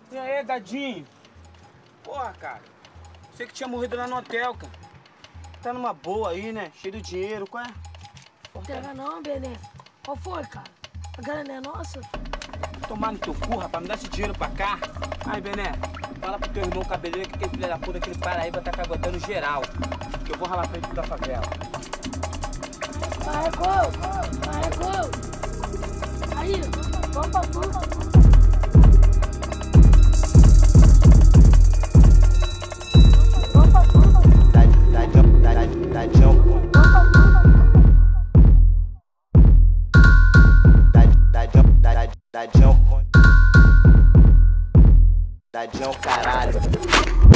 E aí, Dadinho? Porra, cara. Você que tinha morrido lá no hotel, cara. Tá numa boa aí, né? Cheio de dinheiro, qual é? Entrega não, Bené. Qual foi, cara? A grana não é nossa? Tomar no teu cu, rapaz. Me dá esse dinheiro pra cá. Ai, Bené, fala pro teu irmão cabeleiro que aquele filho da puta, aquele Paraíba tá cabotando geral. Que eu vou ralar pra ele da favela. Carregou! Aí, vamos pra tudo. Dadinho, caralho.